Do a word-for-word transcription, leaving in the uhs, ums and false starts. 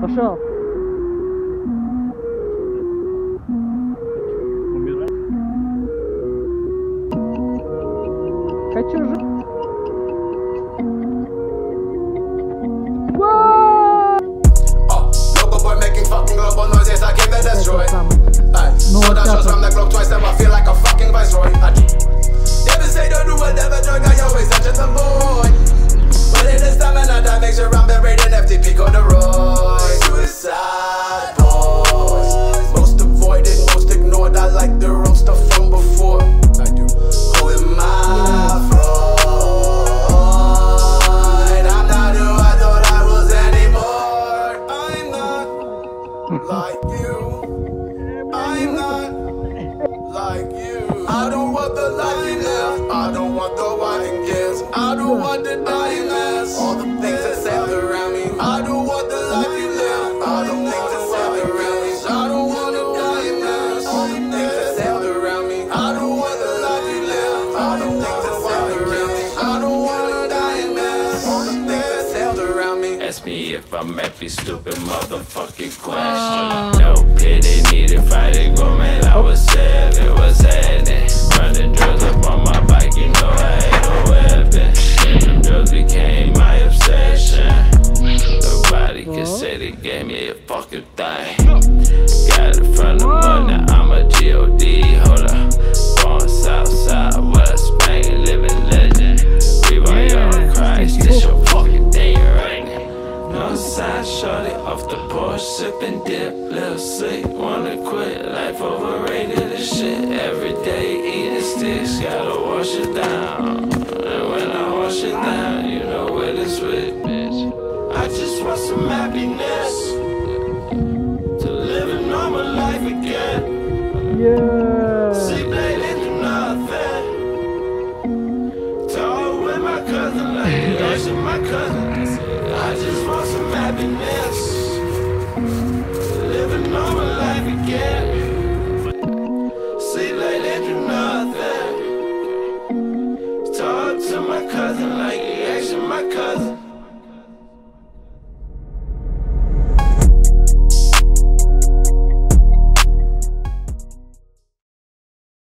Пошел. Хочу же. Ну вот сейчас. Like you, I'm not like you. I don't want the life you live. I don't want the wedding gifts. I don't want the diamonds. All the things that sail around me. I don't want the life you live. All the things that sail around me. I don't want the diamonds. All the things that sail around me. I don't want the life you live. All the things that sail around me. I don't want the diamonds. All the things that sail around me. Ask me if I'm happy, stupid motherfucking question. No pity needed, fighting go, man, I was sad, it was happening. Running drugs up on my bike, you know I ain't no weapon. And them drugs became my obsession. Nobody can say they gave me a fucking thing. Got it from the mud, now I'm a G O D, hold up. Born south side, West Spain, living legend. We want your Christ, this your fucking thing right now. No side, shorty off the porch, sipping dip, little sleep, wanna quit, life overrated and shit. Every day eating sticks, gotta wash it down. And when I wash it down, you know where this with, bitch. I just want some happiness, to live a normal life again. Yeah. Sleep late and do nothing. Talk with my cousin like the ex of my cousin. I just want some happiness, live a normal life again. Sleep late and do nothing. Talk to my cousin like the ex of my cousin.